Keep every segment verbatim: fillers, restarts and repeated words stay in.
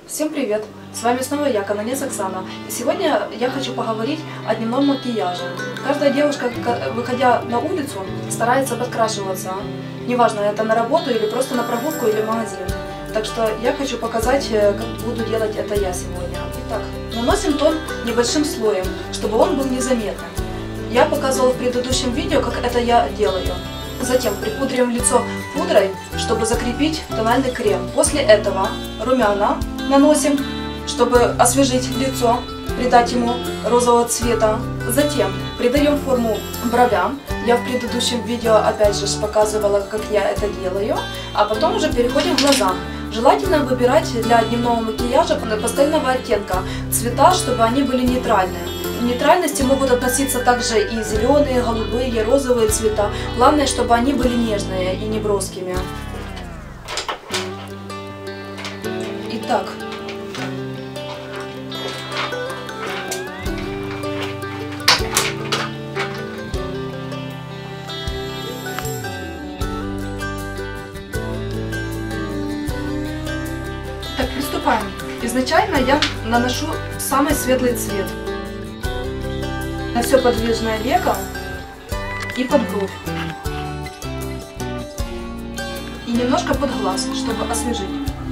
Всем привет! С вами снова я, Канонец Оксана. И сегодня я хочу поговорить о дневном макияже. Каждая девушка, выходя на улицу, старается подкрашиваться. Неважно, это на работу или просто на прогулку или в магазин. Так что я хочу показать, как буду делать это я сегодня. Итак, наносим тон небольшим слоем, чтобы он был незаметным. Я показывала в предыдущем видео, как это я делаю. Затем припудрим лицо пудрой, чтобы закрепить тональный крем. После этого румяна наносим, чтобы освежить лицо, придать ему розового цвета. Затем придаем форму бровям. Я в предыдущем видео опять же показывала, как я это делаю. А потом уже переходим к глазам. Желательно выбирать для дневного макияжа пастельного оттенка цвета, чтобы они были нейтральные. К нейтральности могут относиться также и зеленые, голубые, розовые цвета. Главное, чтобы они были нежные и не броскими. Итак. Так, приступаем. Изначально я наношу самый светлый цвет на все подвижное веко и под бровь. И немножко под глаз, чтобы освежить.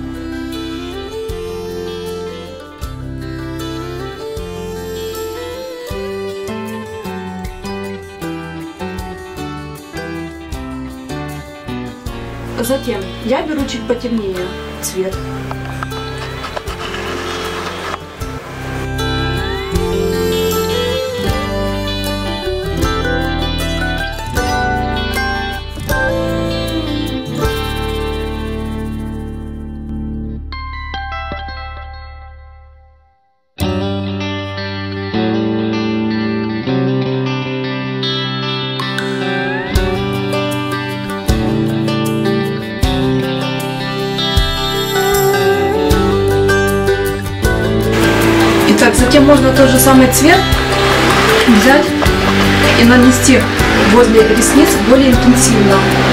Затем я беру чуть потемнее цвет. Итак, затем можно тот же самый цвет взять и нанести возле ресниц более интенсивно.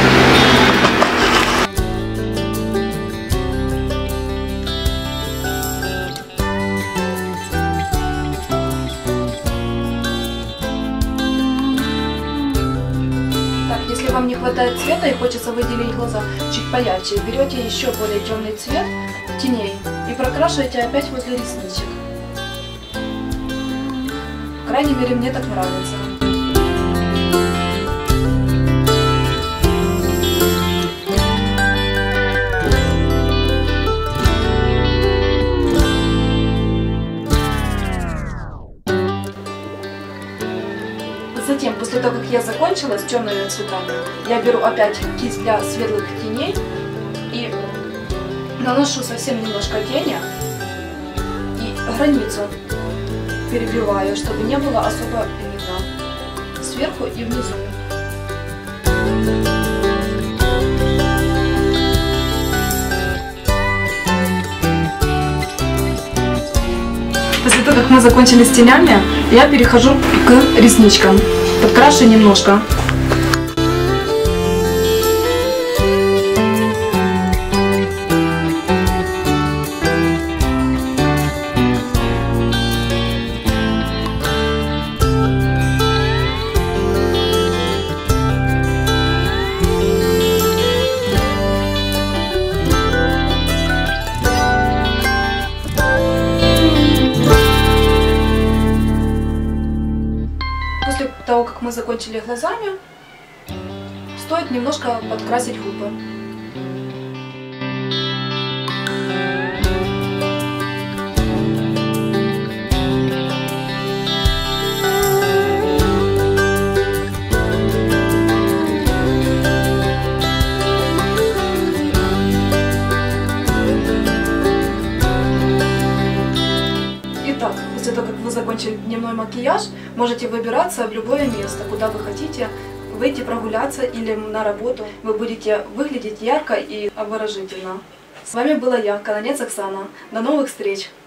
Так, если вам не хватает цвета и хочется выделить глаза чуть поярче, берете еще более темный цвет теней и прокрашиваете опять возле ресничек. По крайней мере, мне так нравится. Затем, после того, как я закончила с темными цветами, я беру опять кисть для светлых теней и наношу совсем немножко тени и границу перебиваю, чтобы не было особо видно сверху и внизу. После того, как мы закончили с тенями, я перехожу к ресничкам. Подкрашу немножко. После того, как мы закончили глазами, стоит немножко подкрасить губы. Итак, после того, как вы закончили дневной макияж, можете выбираться в любое место, куда вы хотите, выйти прогуляться или на работу. Вы будете выглядеть ярко и обворожительно. С вами была я, Канонец Оксана. До новых встреч!